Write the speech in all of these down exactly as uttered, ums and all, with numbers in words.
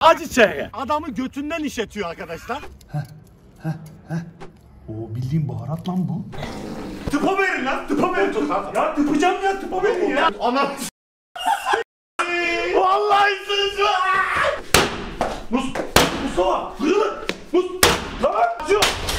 Acı çehre. Adamı götünden işetiyor arkadaşlar. Heh, heh, heh. Oo, bildiğin baharat lan bu. Tıpa verin lan, tıpa verin. Ya tıpacağım ya, tıpa verin ya. Anam. Vallahi sızı. Mus, Mustafa, kırılın. Mus, lan, acıyor.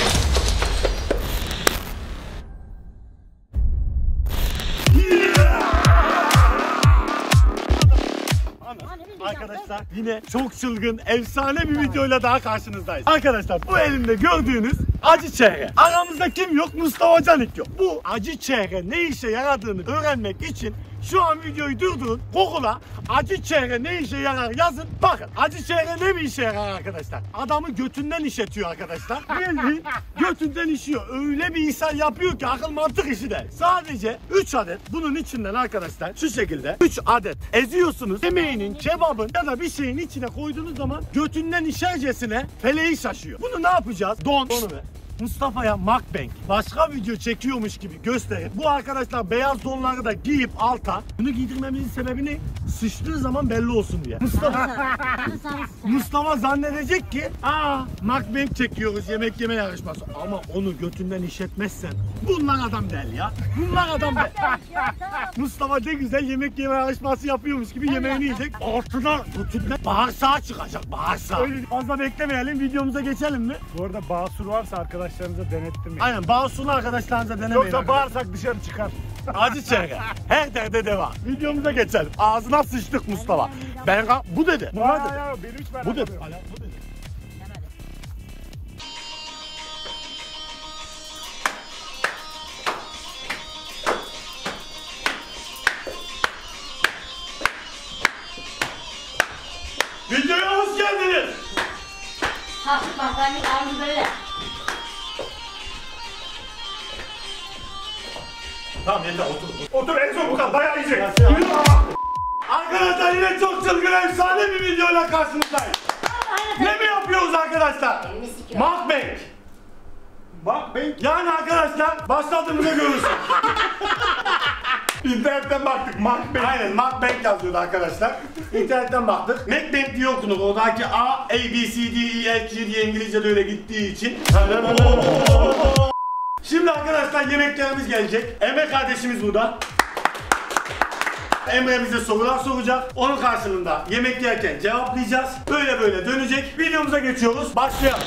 Arkadaşlar yine çok çılgın, efsane bir videoyla daha karşınızdayız. Arkadaşlar bu elimde gördüğünüz acı çehre. Aramızda kim yok? Mustafa Canik yok. Bu acı çehre ne işe yaradığını öğrenmek için şu an videoyu durdurun. Google'a acı çehre ne işe yarar yazın. Bakın acı çehre ne bir işe yarar arkadaşlar. Adamı götünden işetiyor arkadaşlar. Bildiğin götünden işiyor. Öyle bir insan yapıyor ki akıl mantık işi de. Sadece üç adet bunun içinden arkadaşlar şu şekilde üç adet eziyorsunuz. Yemeğinin, kebabın ya da bir şeyin içine koyduğunuz zaman götünden işercesine feleği şaşıyor. Bunu ne yapacağız? Don. Donu ver. Mustafa'ya mukbang başka video çekiyormuş gibi gösterip bu arkadaşlar beyaz donları da giyip alta bunu giydirmemizin sebebi ne? Sıçtığı zaman belli olsun diye. Mustafa Mustafa zannedecek ki aa mukbang çekiyoruz yemek yeme yarışması ama onu götünden işletmezsen bunlar adam değil ya. Bunlar adam değil. Mustafa ne güzel yemek yeme yarışması yapıyormuş gibi yemeğini yiyecek. Ortadan götünden bağırsağı çıkacak bağırsağı. Öyle fazla beklemeyelim videomuza geçelim mi? Bu arada basur varsa arkadaşlarınıza denettirmeyin. Aynen bağırsunu arkadaşlarınıza denemeyin. Yoksa bağırsak dışarı çıkar. Acı çehre. Her derde devam. Videomuza geçelim. Ağzına sıçtık Mustafa. Ben bu dedi. Bu ya, dedi. ya, benim hiç merak Bu dedi. ediyorum. Bu dedi. Videoya hoş geldiniz. Hafif makarnayı aldı böyle. Tamam yeter otur. Otur en son bu kadar dayağı yiyecek. Arkadaşlar yine çok çılgın efsane bir videoyla karşınızdayız. Ne mi yapıyoruz arkadaşlar? Mukbang. Mukbang. Yani arkadaşlar başladığımızda görürsün. İnternetten baktık mukbang. Aynen mukbang yazıyordu arkadaşlar. İnternetten baktık. Mukbang diye okunur. Oradaki A, A, B, C, D, E, F, G diye İngilizce'de öyle gittiği için. Şimdi arkadaşlar yemeklerimiz gelecek. Emre kardeşimiz burada. Emre bize sorular soracak. Onun karşılığında yemek yerken cevaplayacağız. Böyle böyle dönecek. Videomuza geçiyoruz. Başlayalım.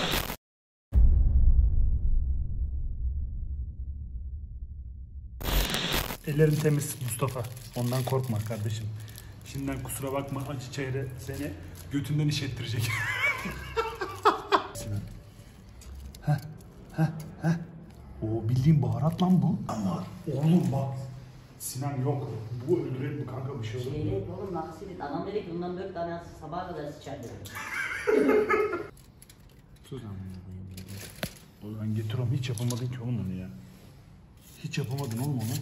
Ellerin temiz Mustafa. Ondan korkma kardeşim. Şimdiden kusura bakma acı çehre seni götünden iş ettirecek. Heh, heh, heh. Oo, bildiğin baharat lan bu. Ama oğlum bak. Sinan yok. Bu öldürelim mi kanka bir şey olur mu? Şeyle oğlum naksidin. Adam dedi ki bundan dört tane sabaha kadar sıçar dedi. Sus amına koyayım. Oğlum ben getiriyorum hiç yapamadın ki oğlum onu ya. Hiç yapamadın oğlum onu.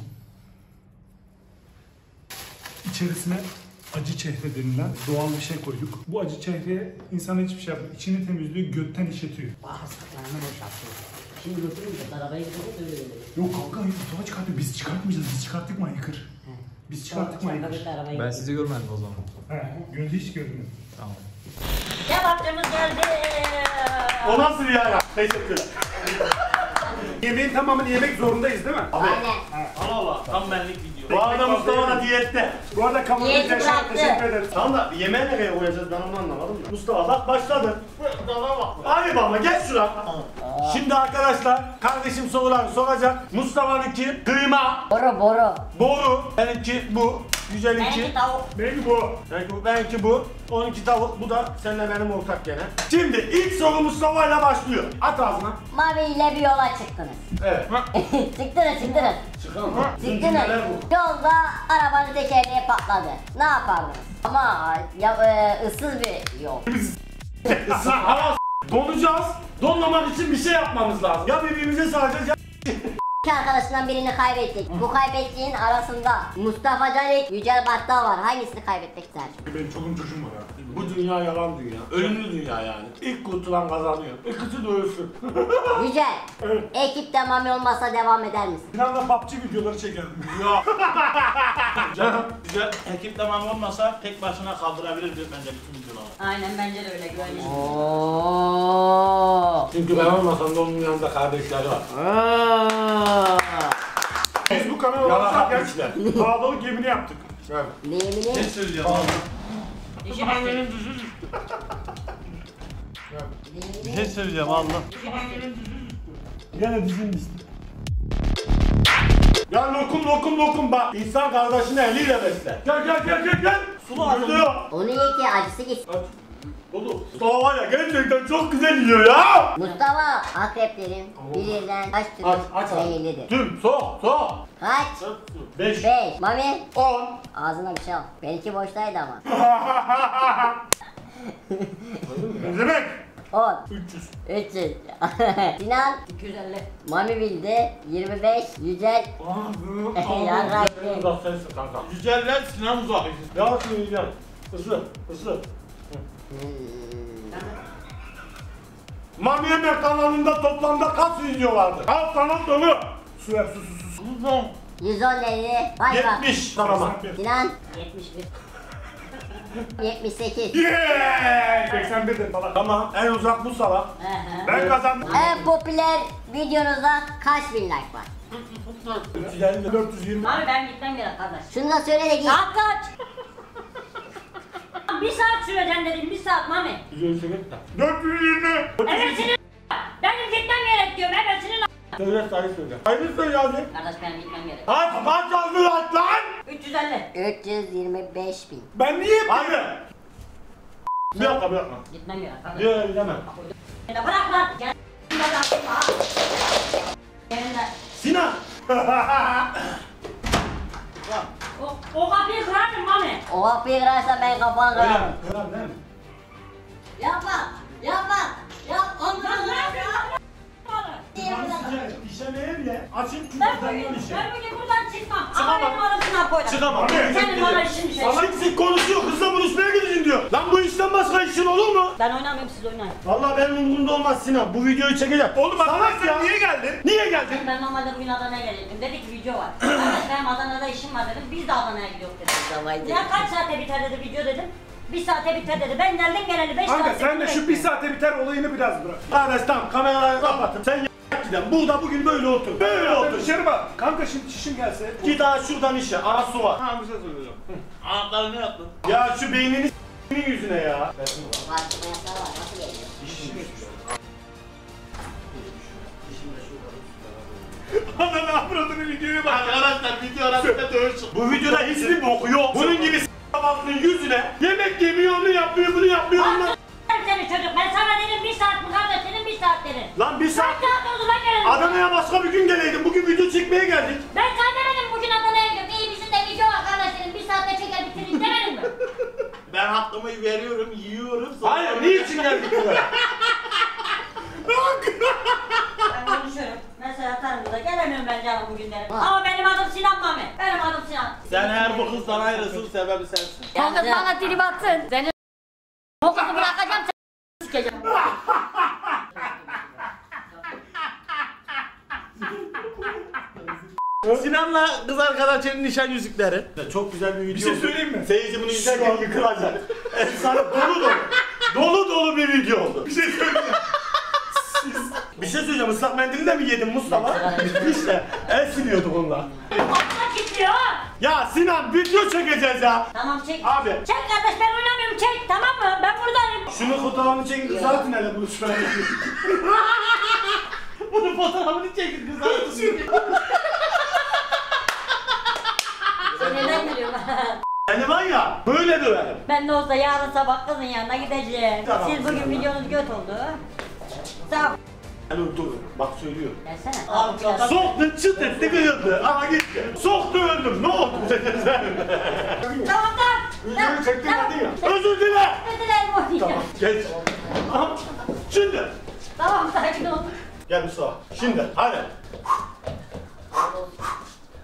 İçerisine acı çehre denilen doğal bir şey koyduk. Bu acı çehreye insana hiçbir şey yapmıyor. İçini temizliyor, götten işletiyor. Bağırsaklarını boşaltıyor. Şimdi götürün de arabaya gidelim de öyle öyle. Yok kanka Mustafa çıkartıyor. Biz çıkartmayacağız. Biz çıkarttık mı Aykır? Biz çıkarttık mı Aykır? Ben sizi görmedim o zaman. He, gönlü hiç görmüyorum. Tamam. Kebapçımız geldi. O nasıl ya? Teşekkürler. Yemeğin tamamını yemek zorundayız değil mi? Aynen. Allah Allah. Tam benlik video. Bu arada Mustafa da diyette. Bu arada kamerayı Diyeti yaşar bıraktı. teşekkür ederiz. Tamam da yemeği nereye koyacağız ben onu anlamadım da. Mustafa bak başladı. Hadi baba geç şuna. Şimdi arkadaşlar kardeşim sorular soracak. Mustafa'nınki kıyma, Boru boru. boru, benimki bu, Yücel'inki. Benimki tavuk. Benimki bu. Benimki bu, benimki bu. Onunki tavuk, bu da seninle benim ortak gene. Şimdi ilk soru Mustafa ile başlıyor. At ağzına. Mavi ile bir yola çıktınız. Evet. çıktınız çıktınız. Çıkalım. Çıktınız. Yolda arabanın tekerleği patladı. Ne yapardınız? Ama ya, e, ıssız bir yol. Hava donacağız. Donmamak için bir şey yapmamız lazım. Ya birbirimize saracağız ya. İki arkadaşından birini kaybettik. Bu kaybettiğin arasında Mustafa Canik, Yücel Battal var. Hangisini kaybetmek istersin? Benim çoluğum çocuğum var ya. Bu dünya yalan dünya. Ölümlü dünya yani. İlk kurtulan kazanıyor. İkisi de ölsün. Güzel. Evet. Ekipte Mami olmasa devam eder misin? Bir anda P U B G videoları çekelim. Yok. Canım güzel. Ekip tamam olmasa tek başına kaldırabilirdi bence bütün videoları. Aynen bence de öyle güvenli. Oo. Çünkü ben olmasam da onun yanında kardeşleri var. Biz bu kanal Yalan olarak yapmışlar. gerçekten bağdalık gemini yaptık. Evet. Neyimini? söylüyorum? İşi bitti. Bir şey söyleyeceğim Allah. Gene dizin düştü. Ya lokum lokum lokum bak. İnsan kardeşini eliyle besler. Gel gel gel gel gel. Sulu ağzını. Onu ye ki acısı gitsin. Dolu. Mustafa var ya gerçekten çok güzel yiyor ya. Mustafa, akreplerin birinden kaç türlü Aç aç aç. zehirlidir? Tüm so so. Kaç? Beş. Beş. Mami, On. ağzına bir şey al. Benimki boştaydı ama. Ne demek? On. üç yüz. üç yüz. Sinan, iki yüz elli. Mami bildi. yirmi beş. Yücel. Ya Rabbi. Uzak sensin kanka. Yüceller Sinan Uzak. Yavaş yiyeceğim. Isır ısır. Mami Yemek kanalında toplamda kaç video vardı? Alt kanal dolu. Su ver su su su. Uzak. yüz on dedi. Vay bak. yetmiş. Tamam. Sinan, yetmiş bir. yetmiş sekiz. Yeeey! seksen bir de falan. Tamam. En uzak bu salak. Hı hı. Ben kazandım. En popüler videonuzda kaç bin like var? üç yüz elli. dört yüz yirmi. Abi ben gitmem gerek kardeş. Şunu da söyle de git. Saat kaç? Bir saat süreceğim dedim, bir saat Mami. yüz elli sekiz de. dört yüz yirmi. Evet senin benim gitmem gerek diyorum, evet senin Söyle sayı söyle. Sayı söyle hadi. Kardeş benim gitmem gerek. Kaç kaç yazdı lan lan? üç yüz elli. üç yüz yirmi beş bin. Ben niye? Hadi. Bir dakika bir dakika. Gitmem gerek kardeş. Diye gidemem. Ya bırak lan. Gel. Gelin de. Sinan. O, o kapıyı kırarım Mami. O kapıyı kırarsa ben kafanı Öyle kırarım. mi? Kırar değil mi? Yapma. Yapma. Yap. Ondan İşemeye bile. Açın Ben şuradan bugün, işe. ben bugün buradan çıkmam. Çıkamam. Ama benim arasına koydum. Çıkamam. Senin bana işin bir şey. Salak sik konuşuyor. Kızla buluşmaya gideceksin diyor. Lan bu işten başka işin olur mu? Ben oynamıyorum, siz oynayın. Vallahi benim umurumda olmaz Sinan. Bu videoyu çekeceğim. Oğlum salak Sen ya. niye geldin? Niye geldin? Ben normalde bugün Adana'ya gelecektim. Dedi ki video var. Kardeş benim Adana'da işim var dedim. Biz de Adana'ya gidiyoruz dedim. Ya kaç saate biter dedi video dedim. Bir saate biter dedi. Ben geldim geleli beş Kanka saat. sen de şu bir saate biter olayını biraz bırak. Kardeş tamam kamerayı kapatın. Sen y*** gidelim. Burada bugün böyle otur. Böyle otur. Dışarı bak. Kanka şimdi çişim gelse. Git daha şuradan işe. Aa su var. Ha bir şey söyleyeceğim. Anahtarı ne yaptın? Ya şu beynini s***nin yüzüne ya. Var. Mayaslar var. Nasıl geliyor? Ana ne yapıyordun videoya bak. Arkadaşlar video arasında dövüş çıktı. Bu videoda hiçbir bok yok. Bunun gibi s***nin yüzüne yemek yemiyor, onu yapmıyor, bunu yapmıyor. Ondan... Ben seni çocuk. Ben sana dedim bir saat mi kardeş dedim bir saat dedim. Lan bir saat... Kaç saat oldu ben gelelim. Adana'ya başka bir gün geleydim. Bugün video çekmeye geldik. Ben sana demedim bugün Adana'ya gidiyorum. İyi misin de video var kardeş dedim. Bir saatte çeker bitirin demedim mi? Ben hakkımı veriyorum, yiyorum. sonra- Hayır, niçin geldik buraya? Ben konuşuyorum. Mesela atarım burada. Gelemiyorum ben canım bugün derim. Ha. Ama benim adım Sinan Mami. Benim adım Sinan. Sen eğer bu kızdan ayrılsın sebebi sensin. O kız bana trip atsın. Seni o kızı bırakacağım seni sikeceğim. Sinan'la kız arkadaşının nişan yüzükleri. Çok güzel bir video. Bir şey söyleyeyim mi? Seyirci bunu izlerken yıkılacak. Efsane dolu dolu. Dolu dolu bir video oldu. Bir şey söyleyeyim. Bir şey söyleyeceğim. Islak mendili de mi yedin Mustafa? İşte el siliyorduk onunla. Atla gidiyor. Ya Sinan video çekeceğiz ya. Tamam çek. Abi. Çek kardeş ben oynamıyorum çek tamam mı? Ben buradayım. Şunu fotoğrafını çekin kızartın hele buluşmaya. Bunun fotoğrafını çekin kız arkadaşım. Sen neden gülüyorsun? Seni var ya böyle döverim. Ben de olsa yarın sabah kızın yanına gideceğim. Tamam. Siz bugün videonuz göt oldu. Sağ ol. Dur dur bak söylüyorum. Gelsene. Abi, Al, kalk. Soktun çıt etti kıyıldı. Aha gitti. Soktu öldüm. Ne oldu? Tamam tamam. Videoyu çektin Tamam. hadi ya. Özür dile. Özür dilerim oynayacağım. Tamam geç. Aha. Şimdi. Tamam sakin ol. Gel Mustafa. Şimdi hadi.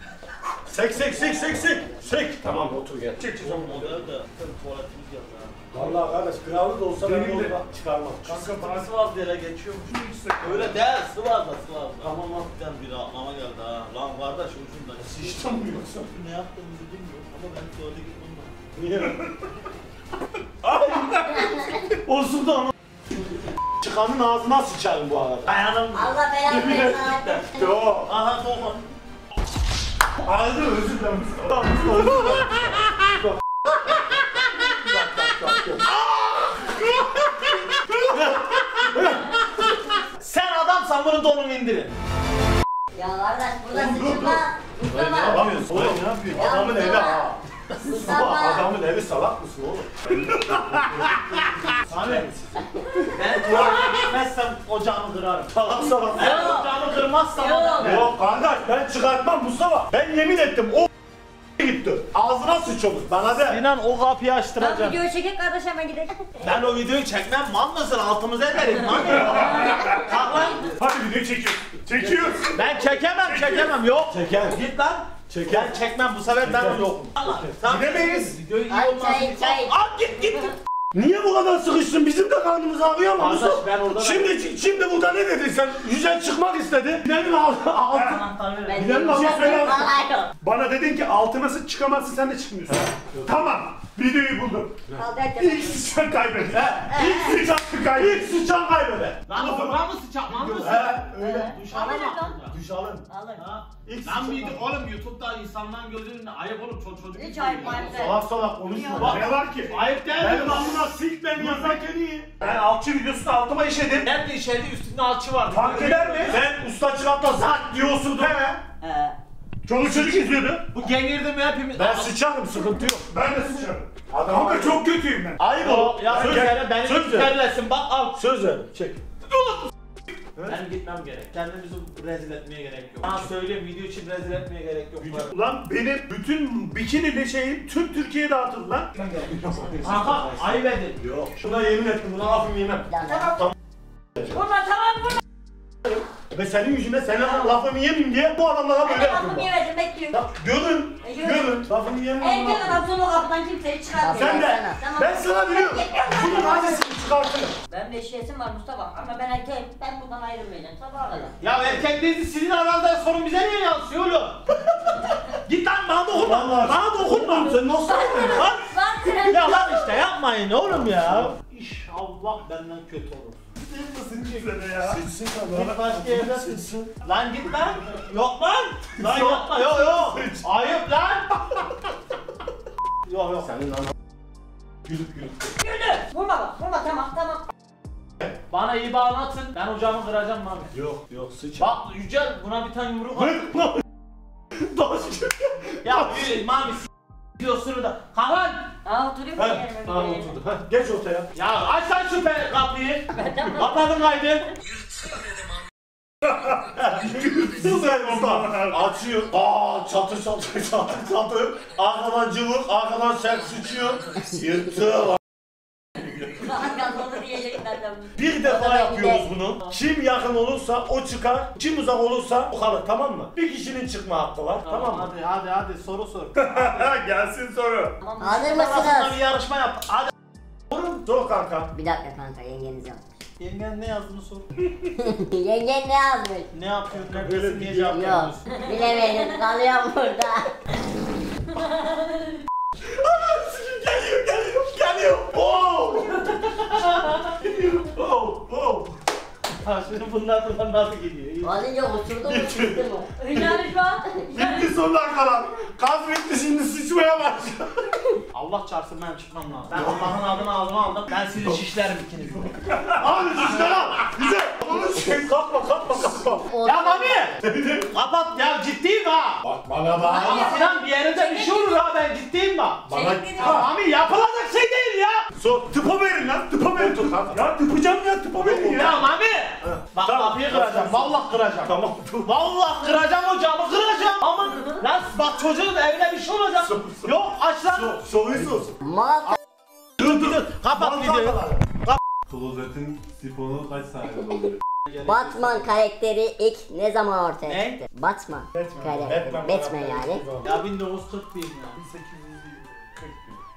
Sek sek sek sek sek. Sek. Tamam otur gel. Çek çek. Model de tuvaletimiz geldi ha. Vallahi kardeş krallık da olsa ben Benim de- yolda çıkarmam. Kanka bana Sivas diye geçiyormuş. Öyle değil, Sivas'da Sivas'da. Tamam hafiften bir aklama geldi ha. Lan kardeş ucunda. Sıçtın mı yoksa? Ne yaptığımızı bilmiyorum ama ben tuvalete gitmem lazım. Niye? Olsun da ama çıkanın ağzına sıçarım bu arada. Dayanım. Allah belanı versin abi. Yo. Aha dokun. Ağzı özür dilerim. Tamam, özür dilerim. Bak, bak, bak, bak. Sen adamsan bunu donunu indirin. Ya kardeş burada sıçılma. Ne Mustafa. yapıyorsun? Oğlum ne yapıyorsun? Ya Adamın evi Mustafa. ha. Mustafa. Adamın evi salak mısın oğlum? Samet. Ben tuvalete gitmezsem ocağımı kırarım. Salak salak. Ben ocağımı kırmazsam Yok. adam- Yok kardeş ben çıkartmam Mustafa. Ben yemin ettim o gitti. Ağzına sıçıyormuş bana de. Sinan o kapıyı Ben açtıracağım. videoyu çekip kardeş hemen gidelim. Ben o videoyu çekmem, mal mısın? Altımıza ederim lan. Kalk lan. Hadi video çekiyoruz. Çekiyoruz. Ben çekemem, çekemem. Yok. Çeker. Git lan. Çeker. Ben çekmem bu sefer ben yokum. Tamam. Gidemeyiz. Videoyu iyi Ay, olmasın. çay, çay. Al git git. Niye bu kadar sıkıştın? Bizim de karnımız ağrıyor ama Arkadaş, Mustafa. ben orada da- Şimdi, şimdi burada ne dedin sen? Yüzey çıkmak istedi. Gidelim altı. altı. Anahtarı ver. Gidelim bir şey söyle. Vallahi yok. Bana dedin ki altına sıç çıkamazsın sen de çıkmıyorsun. Tamam. Videoyu buldum. Kaldır İlk sıçan kaybeder. İlk sıçan kaybeder. İlk sıçan kaybeder. Lan o buna mı sıçak lan mısın? He öyle. Duş alın lan. Duş alın. Alın. Ha? İlk Lan sıçan. bir oğlum YouTube'da insanların gözünün ayıp olup çocuk çocuk. Hiç ayıp ayıp değil. Salak salak konuşma. Ne var ki? Ayıp değil Ben mi? amına sik ben yazarken iyi. Ben alçı videosunda altıma işedim. Nerede içeride üstünde alçı vardı. Fark eder mi? Sen usta çırakta zak diyorsun değil mi? He. Çoluk çocuk izliyordu. Bu gengirdi mi hepimiz? Ben sıçarım sıkıntı yok. Ben de sıçarım. Adam Kanka çok kötüyüm ben. Ayıp Yo, ol. ya söz Gel, ver beni söz ver. terlesin bak al. Söz ver. Çek. Benim gitmem gerek. Kendimizi rezil etmeye gerek yok. Sana söyleyeyim video için rezil etmeye gerek yok. Ulan benim bütün bikinili şeyim tüm Türkiye'ye dağıtıldı lan. Kanka ayıp edin. Yok. Şuna yemin ettim. Buna lafım yemem. Tamam. Vurma tamam vurma. Ve senin yüzüne senin lafımı yemeyeyim diye bu adamlara böyle Ben yapıyorum. lafımı yemedim bekliyorum. Ya görün. E, görün. Görün. Lafımı yemeyeyim. Erkek adam sonra o kapıdan kimseyi çıkartmıyor. Sen de. Tamam. Ben sana diyorum. Bunun adresini çıkartırım. Ben bir şeysim var Mustafa ama ben erkeğim. Ben bundan ayrılmayacağım sabaha kadar. Ya erkek değildi sizin aranızda sorun bize niye yansıyor oğlum? Git lan bana dokunma. Vallahi. Bana dokunma. Sen nasıl yapıyorsun? Lan. Lan sen. Ya lan işte yapmayın oğlum ya. İnşallah benden kötü olur. Sıçsın tabii. Git başka yerde Sıçsın. Lan git lan. Yok lan. Lan yapma yok yok. Ayıp lan. Yok yok. Senin ana gülüp gülüp. Yürü. Vurma bak vurma tamam tamam. Bana iyi bağlatın. Ben ocağımı kıracağım Mami. Yok yok sıç. Bak Yücel buna bir tane yumruk at. Taş. Ya yürü Mami s*** diyorsun da. Kalan. Aa oturuyor mu yerime? Tamam oturdu. Heh, geç ortaya. Ya aç lan şu pe- kapıyı. Kapatın kaydı. Güzel usta. Açıyor. Aa çatır çatır çatır çatır. Arkadan cıvık, arkadan sert sıçıyor. Yırtı. Daha kazandı diyecekler de bunu. Bir defa yapıyoruz bunu. Kim yakın olursa o çıkar. Kim uzak olursa o kalır, tamam mı? Bir kişinin çıkma hakkı var, tamam mı? Hadi hadi hadi soru sor. Gelsin soru. Tamam. Hazır Arasında mısınız? bir yarışma yap. Hadi. Sor kanka. Bir dakika kanka yengeniz yapmış. Yengen ne yazdığını sor. Yengen ne yazmış? Ne yapıyor? Böyle Neredesin? Niye bir- cevap Yok. vermiyorsun? Bilemedim kalıyorum burada. Geliyor, geliyor, geliyor. Oo! Geliyor. Oo, oo. Ha şimdi bunlar buradan nasıl gidiyor? İyi. Alınca uçurdu mu çıktı mı? Yarışma. Bitti sonuna kadar. Kaz bitti, şimdi sıçmaya başlıyor. Allah çarpsın ben çıkmam lazım. Ben Allah'ın adını ağzıma aldım. Ben sizi şişlerim ikiniz de. Abi şişler al. Güzel. Onu şey kalkma, kalkma, kalkma. Ya Mami! Kapat ya ciddiyim ha! Bak bana bak. Ama Sinan bir yerinde bir şey olur ha ben ciddiyim bak. Bana... Ya Mami yapılacak şey değil ya! Sor, tıpa verin lan, tıpa verin. Dur kanka. Ya tıpacağım ya, tıpa verin ya. Ya Mami! Bak Tamam. kapıyı kıracağım, vallahi kıracağım. Tamam, dur. Vallahi kıracağım ocağımı kıracağım. Ama lan bak çocuğun evine bir şey olacak. Sor, sor. Yok aç lan. Sor, soruyu sor. Mal Dur dur dur. Kapat videoyu. Klozetin sifonu kaç saniyede oluyor? Batman karakteri ilk ne zaman ortaya Ne? çıktı? Batman. Karakteri. Batman Batman yani. Ya bin dokuz yüz kırk diyeyim ya. bin sekiz yüz kırk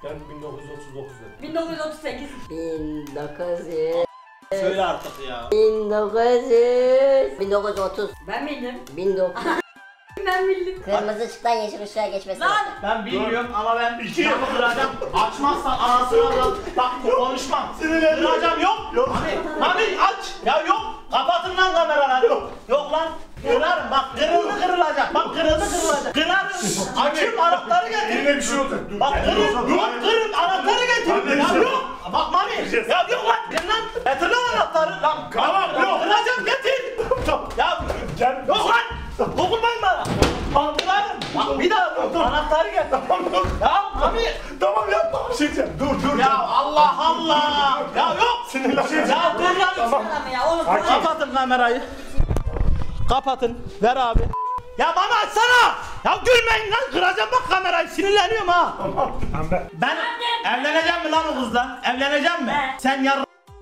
Ben bin dokuz yüz otuz dokuz dedim. bin dokuz yüz otuz sekiz. bin dokuz yüz. Söyle artık ya. bin dokuz yüz. bin dokuz yüz otuz. Ben bildim. bin dokuz yüz. Ben bildim. Kırmızı ışıktan yeşil ışığa geçmesi. Lan! Ben bilmiyorum ama ben iki yapı kıracağım. Açmazsan anasını da bak konuşmam. Kıracağım yok. Yok. Mami, Mami aç. Ya yok. Kapatın lan kameraları. Yok. Yok lan. Kırarım bak kırıldı kırılacak. Bak kırıldı kırılacak. Kırarım. Açayım anahtarı getir. Yine bir şey olacak. Dur. Bak Gel, kırın. olsa- Yok kırın anahtarı getir. Hadi Ya işte. yok. Bak Mami. Ya yok lan. Gel lan. Getir lan anahtarı. Lan. Tamam, yok. Kıracağım getir. Ya Gel. yok lan. Dokunmayın bana. Bak kırarım. Bak bir daha anahtarı getir. Tamam dur. Ya Mami. Tamam yapma. Bir şey diyeceğim. Dur dur. Ya Allah Allah. Ya yok. Sinirleneceğim. Ya dur lan. Tamam. Adam ya oğlum. Kapatın kamerayı. Kapatın. Ver abi. Ya bana açsana. Ya gülmeyin lan. Kıracağım bak kamerayı. Sinirleniyorum ha. Tamam. Tamam ben. Ben evleneceğim mi lan o kızla? Evleneceğim mi? He. Sen yar...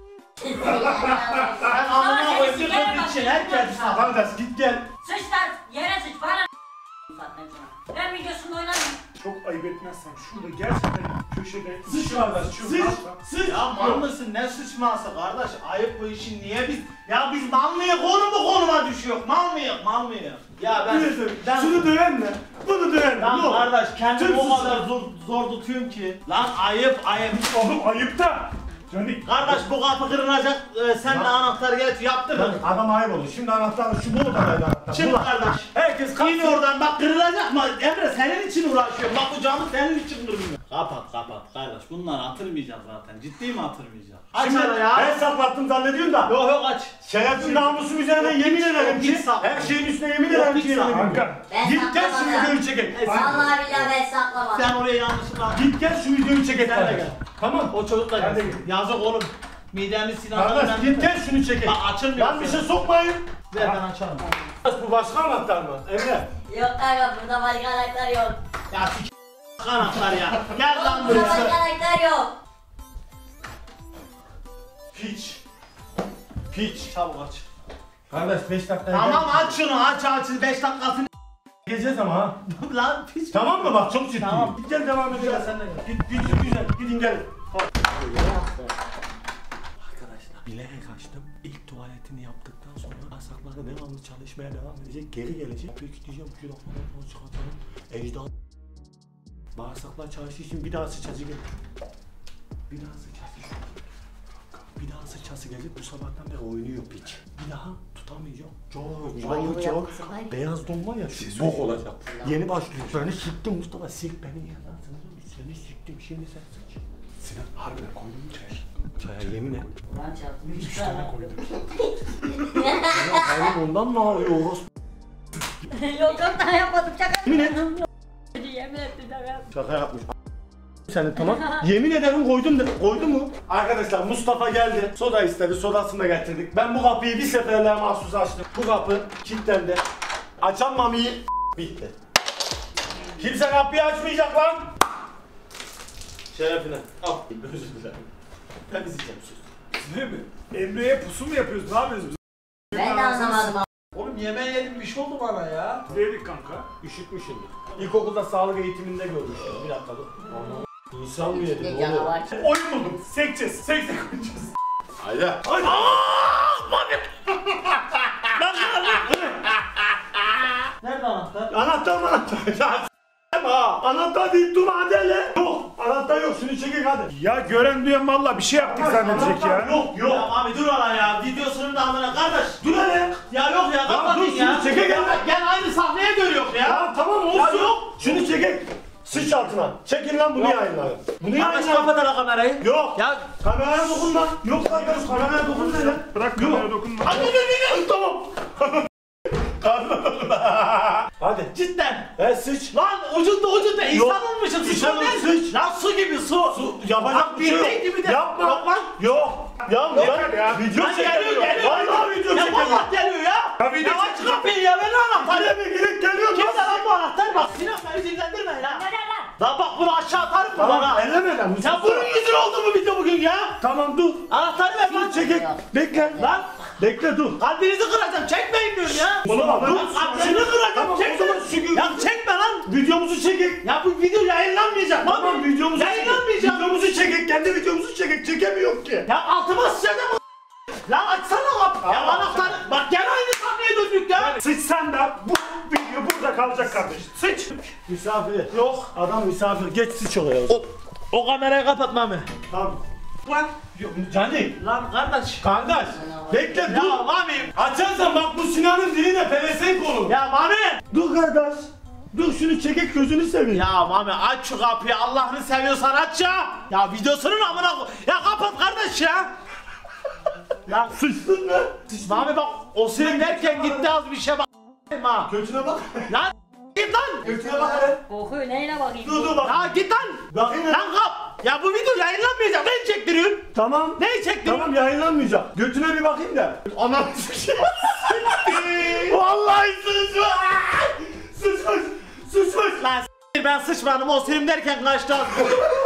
Sen amına koyayım bir kız için herkes. Kardeş git gel. Sıç lan. Yere sıç. Bana saatten sonra. Ben videosunda oynarım. Çok ayıp etmezsen şurada gerçekten köşede Sıç kardeş. Şu Sıç. varsa- Sıç. Ya mal mısın? Ne sıçması kardeş? Ayıp bu işin niye biz... Ya biz mal mıyız? Konu mu konuma düşüyor? Mal mıyız? Mal mıyız? Ya ben... ben... Şunu döven mi? Bunu döven mi? Lan Ne olur? kardeş kendimi Tüm o suçlar. kadar zor, zor tutuyorum ki. Lan ayıp ayıp. Oğlum ayıp da. Canik. Kardeş bu kapı kırılacak. Ee, sen de anahtarı getir yaptın mı? Adam ayıp oldu. Şimdi anahtar şu bu odadaydı anahtar. Çık Ulan. kardeş. Herkes İn kalksın. oradan bak kırılacak mı? Emre senin için uğraşıyorum. Bak bu camı senin için kırmıyor. Kapat kapat kardeş. Bunları hatırmayacağız zaten. Ciddi mi hatırmayacağız? Aç Şimdi ara ya. ben saklattım zannediyorsun da. Yok yok aç. Şerefim namusum üzerine yemin ederim ki. Hiç sakla. Her şeyin üstüne yemin Yok, ederim hiç ki. yemin sakla. ediyorum. Kanka. Ben Git gel şu saklamadım. videoyu çekin. Vallahi billahi ben saklamadım. Sen oraya yanlışlıkla. Git gel şu videoyu çekin. Sen de gel. Tamam. O çocuk da Ben de gelsin. Yazık oğlum. Midemiz Sinan'dan Kardeş önemli git mi? gel şunu çekin. Bak açılmıyor. Lan bir şey sokmayın. Ver ben açarım. Bu başka anahtar mı? Emre. Yok kanka burada başka karakter yok. Ya s*** anahtar ya. Gel lan Burada buraya. başka karakter yok. Piç. Piç. Çabuk aç. Kardeş beş dakika. Tamam aç şunu aç aç. beş dakikasını Geleceğiz ama ha. lan piç. Tamam mı bak çok ciddi. Tamam. Git gel devam edelim. Gel, sen de gel. Git git güzel gidin gelin. Arkadaşlar bilerek açtım. İlk tuvaletini yaptıktan sonra asakları devamlı çalışmaya devam edecek. Geri gelecek. Peki diyeceğim şu lokmaları falan çıkartalım. Ejder. Bağırsaklar çalıştığı için bir daha sıçrası gelir. Bir daha sıçrası şu. Bir daha sıçrası gelecek. Bu sabahtan beri oynuyor piç. Bir daha tutamayacağım. Çok Banyo çok çok. yapması var ya. Beyaz don var ya şu bok olacak. Yeni başlıyor. Beni siktim Mustafa, sik beni ya. Seni siktim, şimdi sen sıç. Sinan harbiden koydun mu çaya? Çaya yemin et. Lan çarptım. Üç tane koydum. Hayır ondan mı ağlıyor orospu? Yok yok daha yapmadım şaka. Yemin et. Yemin ettim de ben. Şaka yapmış. Seni tamam. Yemin ederim koydum de. Koydu mu? Arkadaşlar Mustafa geldi. Soda istedi. Sodasını da getirdik. Ben bu kapıyı bir seferliğe mahsus açtım. Bu kapı kilitlendi. Açan Mami'yi bitti. Kimse kapıyı açmayacak lan. Şerefine. Al. Özür dilerim. Temizleyeceğim sus. Değil mi? Emre'ye pusu mu yapıyoruz? Ne yapıyoruz biz? Ben de anlamadım abi. Oğlum yemeğe yedim bir şey oldu bana ya. Yedik kanka. Üşütmüşüm. İlkokulda sağlık eğitiminde görmüştüm. Bir dakika dur. İnsan mı yedi? Ne Ne canavar. Oyun buldum. Sekeceğiz. Seksek oynayacağız. Haydi. Haydi. Nerede anahtar? Anahtar mı anahtar? Ya s**em ha. Anahtar deyip durma hadi hele. Yok. Anahtar yok. Şunu çekin hadi. Ya gören duyan valla bir şey yaptık zannedecek Anahtar ya. Yok yok. Ya abi dur lan ya. Videosunu da amına kardeş. Dur hele. Ya yok ya kapatın dur, ya. şunu çeke gel. Gel aynı sahneye dönüyor ya. Ya tamam olsun. Ya yok. Şunu çekin. Sıç altına. Çekin lan bunu yayınlayın. Bunu Kardeş yayınlayın. kapat hele kamerayı. Yok. Ya Kameraya dokunma. Yok kardeş kameraya dokunma lan. Bırak kameraya dokunma. Hadi hadi hadi. Tamam. Hadi. cidden. E sıç. Lan ucunda ucunda insan Yok. olmuşum. İnsan Sıçan ol, sıç. Lan su gibi su. Su yapacak bir şey yok. bildiğin gibi de. Yapma. Yok lan. Yok. Ya ben ya. video Lan çekiyorum. geliyor geliyor. Vallahi video Ya çekiyorum. vallahi geliyor ya. Ya video Ya aç kapıyı ya ver anahtarı. Hadi bir girip geliyorum. Kimse lan bu anahtar bak. Sinan beni sinirlendirme ya. Neden lan? Lan bak bunu aşağı atarım mı Tamam bana? elleme lan. Ya bunun yüzüne oldu mu video bugün ya? Tamam dur. Anahtarı ver lan. Dur çekek. Bekle. Lan Bekle dur. kalbinizi kıracağım. Çekmeyin diyorum ya. Oğlum Lan dur. kalbini kıracağım. Tamam, Çekme. o zaman şu- Ya çekme lan. Videomuzu çekek. Ya bu video yayınlanmayacak. Tamam, videomuzu Yayınlanmayacak. çekek çekemiyor ki. Ya altıma sıçacağım. Lan açsana kapı. Ya anahtarı. Bak gene aynı sahneye döndük ya. Sıçsan da bu video burada kalacak kardeş. Sıç. Misafir. Yok. Adam misafir. Geç sıç oraya. O, o kamerayı kapatma mı? Tamam. Lan. Cani. Lan kardeş. Kardeş. Bekle Ya dur. Mami. Açarsan bak bu Sinan'ın diline pelesenk olur. Ya Mami. Dur kardeş. Dur şunu çekek gözünü seveyim. Ya Mami aç şu kapıyı Allah'ını seviyorsan aç ya. Ya videosunun amına koy. Ya kapat kardeş ya. Ya sıçtın mı? Mami bak o senin derken gitti az bir şey bak. Ha. Götüne bak. Lan git lan. Götüne bak hele. Kokuyor neyine bakayım? Dur dur bak. Ya git lan. Bakayım. Lan kap. Ya bu video yayınlanmayacak. Ben çektiriyorum. Tamam. Ne çektiriyorum? Tamam yayınlanmayacak. Götüne bir bakayım da. Anam sıçıyor. Vallahi sıçmış. Sıçmış. Sıçmış. Lan s**tir ben sıçmadım o senin derken kaçtı az.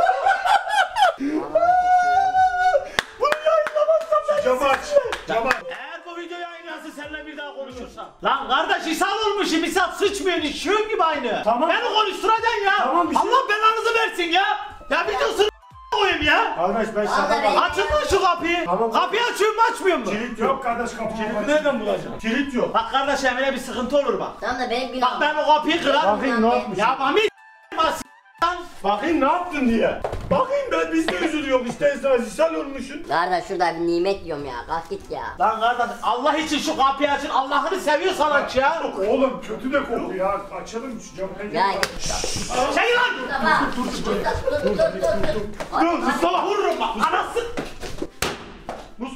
Bunu yayınlamazsam ben Camı aç. Camı aç. Eğer bu video yayınlansın seninle bir daha konuşursam. Lan kardeş ishal olmuşum ishal sıçmıyorsun işiyorsun gibi aynı. Tamam. Beni konuşturacaksın ya. Tamam, bir şey- Allah belanızı versin ya. Ya videosunu koyayım ya. Kardeş ben şaka Vallahi ben- bak. Açın lan şu kapıyı. Tamam. Kapıyı açıyor mu açmıyor mu? Kilit Yok yok. kardeş kapı. Kilidi nereden bulacağım? Kilit yok. Bak kardeş Emine bir sıkıntı olur bak. Tamam da benim Bak günahım. ben o kapıyı kırarım. Bakayım ne yapmış. Ya Mami s***lan. Bakayım ne yaptın diye. Bakayım ben biz de üzülüyoruz işte esnaf ishal olmuşsun. Kardeş şurada bir nimet yiyorum ya. Kalk git ya. Lan kardeş Allah için şu kapıyı açın. Allah'ını seviyorsan aç ya. Oğlum kötü de kokuyor ya. Açalım şu camı. Ya Şey lan. Mustafa. Dur dur dur dur dur dur. Dur Mustafa. Vururum bak anası. Mus.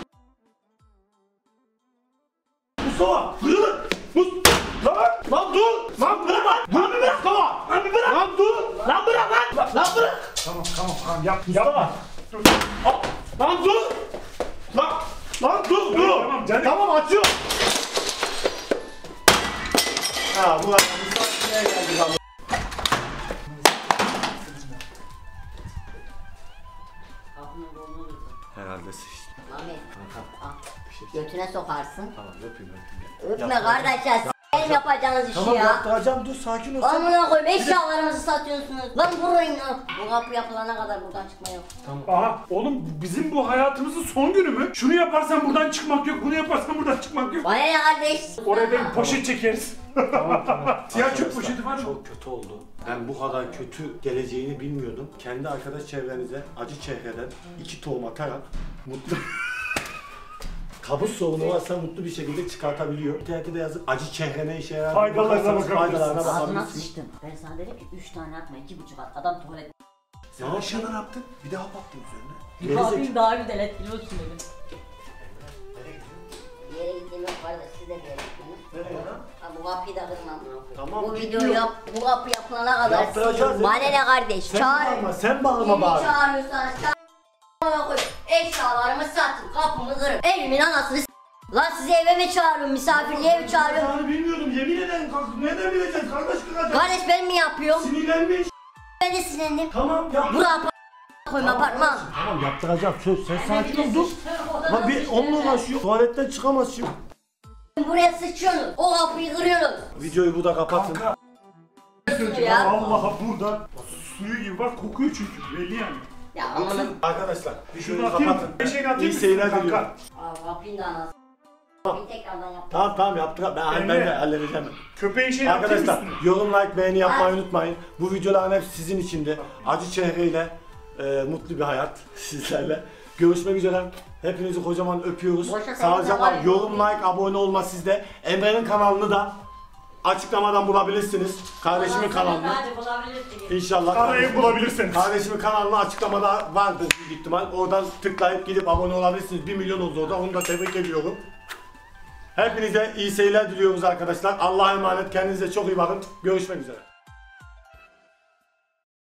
Mustafa. Dur. Mus. Lan. Lan dur. Lan bırak lan. Lan bir bırak baba. Lan bir bırak. Lan dur. Lan bırak lan. Lan bırak. Tamam tamam tamam yap. Mustafa. Lan dur. Lan. Lan dur dur. Tamam, canım. Tamam açıyor. Ha bu arada misafirliğe geldik abi. Kapının kolunu vurdum. Herhalde sıçtım. Mami. Al. şey Götüne sokarsın. Tamam öpeyim öpeyim. Öpme kardeş ya. S**erim yapacağınız işi Tamam ya. yaptıracağım dur sakin ol. sen. Amına koyayım eşyalarımızı satıyorsunuz. Lan vurayım lan. Bu kapı yapılana kadar buradan çıkma yok. Aha oğlum bizim bu hayatımızın son günü mü? Şunu yaparsan buradan çıkmak yok. Bunu yaparsan buradan çıkmak yok. Bana ne kardeş? Oraya bir poşet çekeriz. Tamam tamam. Siyah çöp poşeti var mı? Çok kötü oldu. Ben bu kadar kötü geleceğini bilmiyordum. Kendi arkadaş çevrenize acı çehreden iki tohum atarak mutlu kabus sorunu varsa mutlu bir şekilde çıkartabiliyor. İnternette de yazıp acı çehre ne işe yarar? Faydalarına Bakarsanız bakabilirsiniz. Faydalarına Ağzına bakabilirsiniz. sıçtım. Ben sana dedim ki üç tane atma, iki buçuk at. Adam tuvalet. Sen aşağıdan yaptın. Bir daha baktın üzerine. Bir kapıyı daha güzel etkiliyorsun dedim. Bir yere gittiğim yok kardeş. Siz de bir yere gitmeyin. Nereye lan? Ha, bu kapıyı da kırmam. Tamam, Bu gidiyorum. videoyu yap, bu kapı yapılana kadar Yaptıracağız sizin- Bana ne kardeş? Sen Çağır. bağırma sen bağırma Kimi bari. çağırıyorsan çağır. Bana koy. Eşyalarımı satın, kapımı kırın. Evimin anasını s***. Lan sizi eve mi çağırıyorum, misafirliğe mi çağırıyorum? Ben bilmiyordum yemin ederim kanka. Nereden bileceksin kardeş kıracağım. Kardeş ben mi yapıyorum? Sinirlenmiş. Ben de sinirlendim. Tamam yap. Buraya apa koyma apartman. Tamam yaptıracağım söz sen sakin ol dur. Lan bir onunla uğraşıyor. Tuvaletten çıkamaz şimdi. Buraya sıçıyorsunuz. O kapıyı kırıyorsunuz. Videoyu burada kapatın. Kanka. Ya. Allah burada suyu gibi bak kokuyor çünkü belli yani. Ya amanın. Arkadaşlar Şunu videoyu atayım. kapatın. Bir şey atayım İyi mı seyirler kanka? diliyorum. Aa, kapıyı da anasını. Kapıyı tekrardan yap. Tamam tamam yaptık. Ben, ben Emre. de halledeceğim. Köpeğin şeyini atayım Arkadaşlar üstüne. yorum like beğeni yapmayı unutmayın. Bu videoların hepsi sizin içinde. Acı çehreyle e, mutlu bir hayat sizlerle. Görüşmek üzere. Hepinizi kocaman öpüyoruz. Boşa Sağlıcakla sayın yorum like abone olma sizde. Emre'nin kanalını da açıklamadan bulabilirsiniz. Kardeşimin kanalını. Hadi bulabilirsin. İnşallah. Arayı kardeşim- bulabilirsiniz. Kardeşimin kanalını açıklamada vardır büyük ihtimal. Oradan tıklayıp gidip abone olabilirsiniz. bir milyon oldu orada. Onu da tebrik ediyorum. Hepinize iyi seyirler diliyoruz arkadaşlar. Allah'a emanet. Kendinize çok iyi bakın. Görüşmek üzere.